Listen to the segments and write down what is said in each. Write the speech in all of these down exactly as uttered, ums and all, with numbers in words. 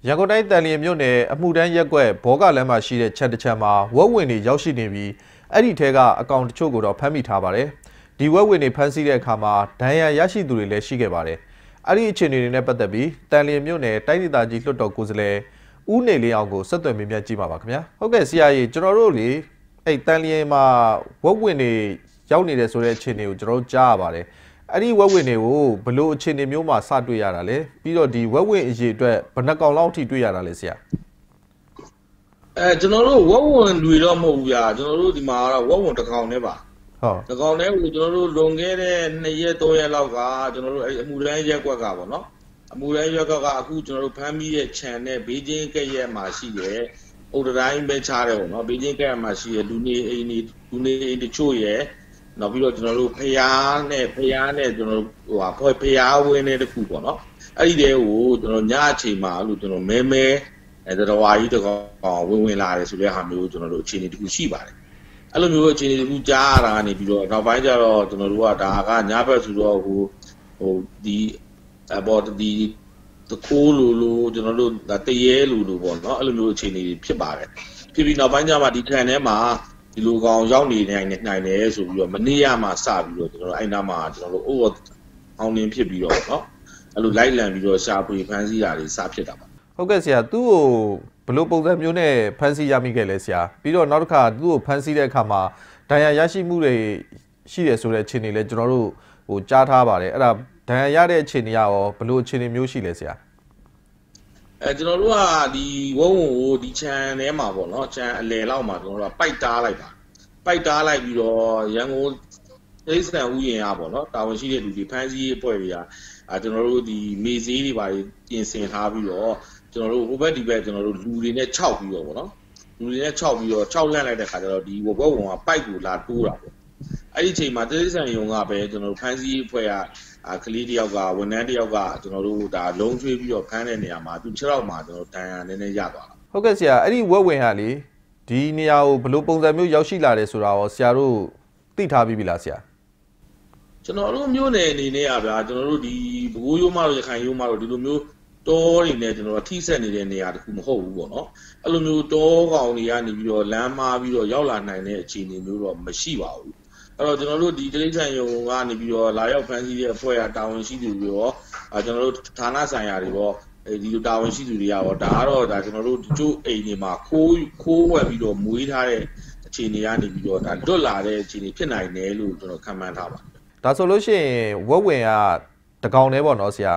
ရန်ကုန်တိုင်းတန်လျင်မြို့နယ်အမှုတန်းရက်ကွက်ဘောကလမ်းမှာရှိတဲ့ချက်တစ်ချက်မှာဝက်ဝင်တွေရောက်ရှိနေပြီးအဲ့ဒီထဲကအကောင့်တချို့ကိုတော့ဖမ်းမိထားပါတယ်။ဒီဝက်ဝင်တွေဖမ်းဆီးတဲ့အခါမှာဒဏ်ရာရရှိသူတွေလည်းရှိခဲ့ပါတယ်။အဲ့ဒီအခြေအနေတွေနဲ့ပတ်သက်ပြီးတန်လျင်မြို့နယ်တိုင်းဒေသကြီးလွှတ်တော်ကိုယ်စားလှယ်ဦးနေလေးအောင်ကိုဆက်သွယ်မေးမြန်းကြည့်ပါပါခင်ဗျာ။ဟုတ်ကဲ့ဆရာကြီးကျွန်တော်တို့လေအဲ့တန်လျင်မှာဝက်ဝင်တွေရောက်နေတယ်ဆိုတဲ့အခြေအနေကိုကျွန်တော်တို့ကြားရပါတယ်။အဲ့ဒီဝက်ဝင်တွေကိုဘလို့အခြေအနေမျိုးမှာစတွေ့ရတာလဲပြီးတော့ဒီဝက်ဝင်အရေးအတွက်ဘယ်နှကောင်လောက်ထိတွေ့ရတာလဲဆရာအဲကျွန်တော်တို့ဝက်ဝင်တွေတော့မဟုတ်ဘူးဗျာကျွန်တော်တို့ဒီမှာကတော့ဝက်ဝင်တစ်ကောင်နဲ့ပါဟုတ်တစ်ကောင်နဲ့ကိုကျွန်တော်တို့လွန်ခဲ့တဲ့နှစ်ရက်သုံးရက်လောက်ကကျွန်တော်တို့အဲအမှုတန်းရက်ကွက်ကပေါ့နော်အမှုတန်းရက်ကွက်ကအခုကျွန်တော်တို့ဖမ်းမိတဲ့ခြံနဲ့ဘေးချင်းကက်ရက်မှာရှိတယ်ဥဒတိုင်းပဲချားတယ်ပေါ့နော်ဘေးချင်းကက်ရက်မှာရှိတဲ့လူနေအိမ်တွေလူနေအိမ်တချို့ရဲ့နောက်ပြီးတော့ကျွန်တော်တို့ဖျားနဲ့ဖျားနဲ့ကျွန်တော်တို့ဟိုဟာဖျားဝင်းတဲ့တခုပေါ့နော်အဲ့ဒီတဲကိုကျွန်တော်ညအချိန်မှာလို့ကျွန်တော်မဲမဲအဲတော်ဝါကြီးတကောင်ဝင်ဝင်လာတယ်ဆိုတဲ့ဟာမျိုးကျွန်တော်တို့အခြေအနေတခုရှိပါတယ်အဲ့လိုမျိုးအခြေအနေတခုကြားရတာနေပြီးတော့နောက်ပိုင်းကျတော့ကျွန်တော်တို့ကဒါကညဘက်ဆိုတော့ဟိုဟိုဒီအဘော်ဒီတခိုးလိုလိုကျွန်တော်တို့တရေလိုလိုပေါ့နော်အဲ့လိုမျိုးအခြေအနေဖြစ်ပါတယ်ဖြစ်ပြီးနောက်ပိုင်းကျမှဒီခံထဲမှာဒီလိုကောင်ရောက်နေနိုင်နေနိုင်တယ်ဆိုပြီးတော့မနေ့ကမှစပြီးတော့ကျွန်တော်တို့အဲ့နာမှာကျွန်တော်တို့ over အောင်နေဖြစ်ပြီးတော့เนาะအဲ့လိုလိုက်လံပြီးတော့ရှာဖွေဖမ်းဆီးတာတွေစဖြစ်တာပါဟုတ်ကဲ့ဆရာသူ့ကိုဘယ်လိုပုံစံမျိုးနဲ့ဖမ်းဆီးရမိခဲ့လဲဆရာပြီးတော့နောက်တစ်ခါသူ့ကိုဖမ်းဆီးတဲ့အခါမှာဒဏ်ရာရရှိမှုတွေရှိတယ်ဆိုတဲ့အခြေအနေလဲကျွန်တော်တို့ဟိုကြားထားပါတယ်အဲ့ဒါဒဏ်ရာရတဲ့အခြေအနေရောဘယ်လိုအခြေအနေမျိုးရှိလဲဆရာအဲကျွန်တော်တို့ကဒီဝုံဝုံကိုဒီချန်ထဲမှာပေါ့နော်ချန်အလယ်လောက်မှာကျွန်တော်တို့ကပိုက်တားလိုက်ပါပိုက်တားလိုက်ပြီးတော့ရန်ကုန်အိစံဥယျာဉ်ကပေါ့နော်တာဝန်ရှိတဲ့လူတွေဖမ်းဆီးရေးအဖွဲ့တွေကအဲကျွန်တော်တို့ဒီမေဈေးတွေပါပြင်ဆင်ထားပြီးတော့ကျွန်တော်တို့ဟိုဘက်ဒီဘက်ကျွန်တော်တို့လူတွေနဲ့ခြောက်ပြီးတော့ပေါ့နော်လူတွေနဲ့ခြောက်ပြီးတော့ခြောက်လန့်လိုက်တဲ့ခါကျတော့ဒီဝဘုံကပိုက်ကိုလာတိုးတာပေါ့အဲ့ဒီအချိန်မှာတိရိစ္ဆာန်ယုံကပဲကျွန်တော်တို့ဖမ်းဆီးရေးအဖွဲ့ကကလေးတယောက်ကဝန်ထမ်းတယောက်ကကျွန်တော်တို့ဒါလုံးချွေးပြီးတော့ဖမ်းတဲ့နေရာမှာသူခြေထောက်မှာကျွန်တော်ဒဏ်ရာနည်းနည်းရသွားတာဟုတ်ကဲ့ဆရာအဲ့ဒီဝက်ဝင်ဟာလေဒီနေရာကိုဘယ်လိုပုံစံမျိုးရောက်ရှိလာတယ်ဆိုတာရောဆရာတို့သိထားပြီးပြီလားဆရာကျွန်တော်တို့မျိုးနယ်အနေနဲ့อ่ะဗျာကျွန်တော်တို့ဒီဘကိုးရိုးမတို့ရခိုင်ရိုးမတို့ဒီလိုမျိုးတောတွေနဲ့ကျွန်တော်ထိဆက်နေတဲ့နေရာတခုမဟုတ်ဘူးပေါ့နော်အဲ့လိုမျိုးတောကောင်တွေကနေပြီးတော့လမ်းမားပြီးတော့ရောက်လာနိုင်တဲ့အခြေအနေမျိုးတော့မရှိပါဘူးအဲ့တော့ကျွန်တော်တို့ဒီတိရိစ္ဆာန်ယုံကနေပြီးတော့လာရောက်ဖမ်းဆီးတဲ့အဖွဲ့အတာဝန်ရှိသူတွေရောအဲကျွန်တော်တို့ဌာနဆိုင်ရာတွေရောအဲဒီလိုတာဝန်ရှိသူတွေရောဒါကတော့ဒါကျွန်တော်တို့ဒီကျိုးအိမ်တွေမှာခိုးခိုးဝယ်ပြီးတော့မွေးထားတဲ့အခြေအနေကနေပြီးတော့ဒါလွတ်လာတဲ့အခြေအနေဖြစ်နိုင်တယ်လို့ကျွန်တော်ခန့်မှန်းထားပါတယ်ဒါဆိုလို့ရှိရင်ဝက်ဝင်ကတကောင်တည်းပေါ့နော်ဆရာ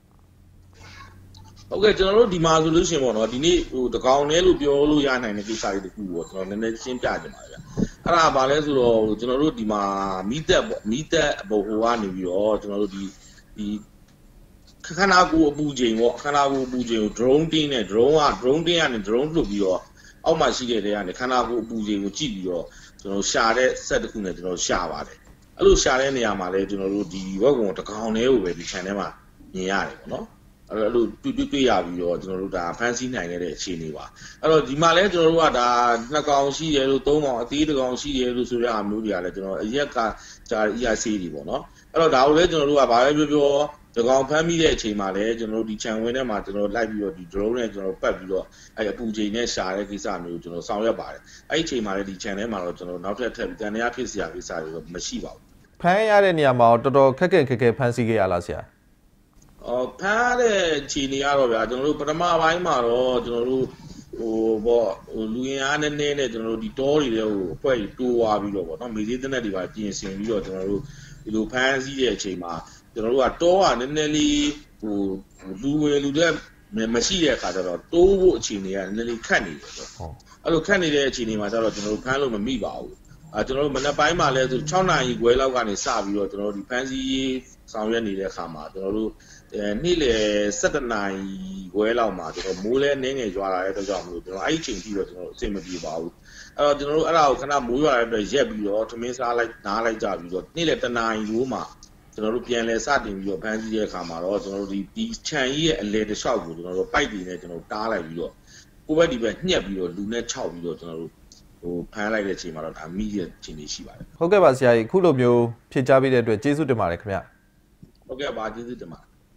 ဟုတ်ကဲ့ကျွန်တော်တို့ဒီမှာဆိုလို့ရှိရင်ပေါ့နော်ဒီနေ့ဟိုတကောင်တည်းလို့ပြောလို့ရနိုင်တဲ့ကိစ္စတွေတခုပေါ့ကျွန်တော်နည်းနည်းရှင်းပြချင်ပါတယ်ဗျအဲ့ဒါဘာလဲဆိုတော့ကျွန်တော်တို့ဒီမှာမီးတက်ပေါ့မီးတက်ဘိုဟိုကနေပြီးတော့ကျွန်တော်တို့ဒီဒီခန္ဓာကိုယ်အပူချိန်ပေါ့ခန္ဓာကိုယ်အပူချိန်ကို drone တင်းနဲ့ drone က drone တင်းကနေ drone လွှတ်ပြီးတော့အောက်မှာရှိတဲ့တဲကနေခန္ဓာကိုယ်အပူချိန်ကိုကြည့်ပြီးတော့ကျွန်တော်ရှာတဲ့ set တစ်ခုနဲ့ကျွန်တော်ရှာပါတယ်အဲ့လိုရှာတဲ့နေရာမှာလဲကျွန်တော်တို့ဒီဝက်ကောင်တကောင်တည်းကိုပဲဒီ channel ထဲမှာမြင်ရတယ်ပေါ့နော်အဲ့လိုတွေ့တွေ့တွေ့ရပြီးတော့ကျွန်တော်တို့ဒါဖန်ဆီးနိုင်ခဲ့တဲ့အခြေအနေပါအဲ့တော့ဒီမှာလဲကျွန်တော်တို့ကဒါနှစ်ကောင်ရှိတယ်လို့သုံးကောင်အသေးတစ်ကောင်ရှိတယ်လို့ဆိုတဲ့အားမျိုးတွေကလည်းကျွန်တော်အရက်ကဂျာ E R C တွေပေါ့နော်အဲ့တော့ဒါကိုလဲကျွန်တော်တို့ကဘာပဲပြောပြောဒီကောင်ဖမ်းမိတဲ့အချိန်မှာလဲကျွန်တော်တို့ဒီ channel ဝင်ထဲမှာကျွန်တော်လိုက်ပြီးတော့ဒီ drone နဲ့ကျွန်တော်ပတ်ပြီးတော့အဲ့အပူချိန်နဲ့ရှာတဲ့ကိစ္စမျိုးကျွန်တော်ဆောင်ရွက်ပါတယ်အဲ့ဒီအချိန်မှာလဲဒီ channel ထဲမှာတော့ကျွန်တော်နောက်ထပ်ထပ်ပြီးတန်တရားဖြစ်စရာကိစ္စတွေတော့မရှိပါဘူးဖမ်းရတဲ့နေရာမှာတော်တော်ခက်ခက်ခက်ခဲဖမ်းဆီးခဲ့ရလားဆရာအော်ဖမ်းတဲ့ခြေနေရတော့ဗျာကျွန်တော်တို့ပထမပိုင်းမှာတော့ကျွန်တော်တို့ဟိုပေါ့ဟိုလူရင်အားနည်းနည်းနဲ့ကျွန်တော်တို့ဒီတောတွေတဲ့ဟိုအဖွဲ့ကြီးတိုးသွားပြီးတော့ပေါ့နော်မေသေးတဲ့နဲ့တွေပါပြင်ဆင်ပြီးတော့ကျွန်တော်တို့ဒီလိုဖမ်းဆီးတဲ့အချိန်မှာကျွန်တော်တို့ကတောကနည်းနည်းလေးဟိုလူဝယ်လူတဲ့မရှိတဲ့အခါကျတော့တိုးဖို့အခြေအနေကနည်းနည်းလေးခက်နေတယ်ပေါ့ဟုတ်အဲ့လိုခက်နေတဲ့အခြေအနေမှာကျတော့ကျွန်တော်တို့ဖမ်းလို့မမိပါဘူးအဲကျွန်တော်တို့မနက်ပိုင်းမှာလဲဆို၆နာရီခွဲလောက်ကနေစပြီးတော့ကျွန်တော်တို့ဒီဖမ်းဆီးဆောင်ရွက်နေတဲ့အခါမှာကျွန်တော်တို့အဲနေ့လယ်၁၇နာရီခွဲလောက်မှာကျွန်တော်မိုးလဲနင်းငယ်ကြွားလာတဲ့အတွက်ကြောင့်မလို့ကျွန်တော်အဲ့ဒီချိန်ထိတော့ကျွန်တော်အဆင်မပြေပါဘူးအဲ့တော့ကျွန်တော်တို့အဲ့ဒါကိုခဏမိုးရွာတဲ့အတွက်ရက်ပြီးတော့ထမင်းစားလိုက်နားလိုက်ကြပြီးတော့နေ့လယ်တနာရီလို့မှကျွန်တော်တို့ပြန်လဲစတင်ပြီးတော့ဖမ်းဆီးတဲ့အခါမှာတော့ကျွန်တော်တို့ဒီဒီခြံကြီးရဲ့အလဲတစ်လျှောက်ကိုကျွန်တော်တို့ပိုက်တွေနဲ့ကျွန်တော်တားလိုက်ပြီးတော့ကိုယ့်ဘက်ဒီဘက်ညှက်ပြီးတော့လူနဲ့ခြောက်ပြီးတော့ကျွန်တော်တို့ဟိုဖမ်းလိုက်တဲ့အချိန်မှာတော့ဒါမိရဲ့အချိန်လေးရှိပါတယ်ဟုတ်ကဲ့ပါဆရာကြီးခုလိုမျိုးဖြည့်ချပေးတဲ့အတွက်ကျေးဇူးတင်ပါတယ်ခင်ဗျဟုတ်ကဲ့ပါကျေးဇူးတင်ပါတယ်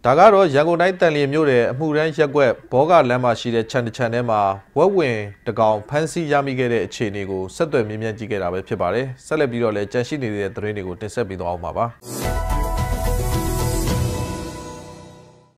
ဒါကတော့ရန်ကုန်တိုင်းတန်လျင်မြို့ရဲ့အမှုရမ်းရက်ကွက်ဘောကလမ်းမှာရှိတဲ့ခြံတစ်ခြံထဲမှာဝက်ဝင်တကောင်ဖမ်းဆီးရမိခဲ့တဲ့အခြေအနေကိုဆက်သွယ်မြင်မြန်ကြည့်ခဲ့တာပဲဖြစ်ပါတယ်ဆက်လက်ပြီးတော့လည်းကြန့်ရှိနေတဲ့သတင်းတွေကိုတင်ဆက်ပေးသွားအောင်ပါ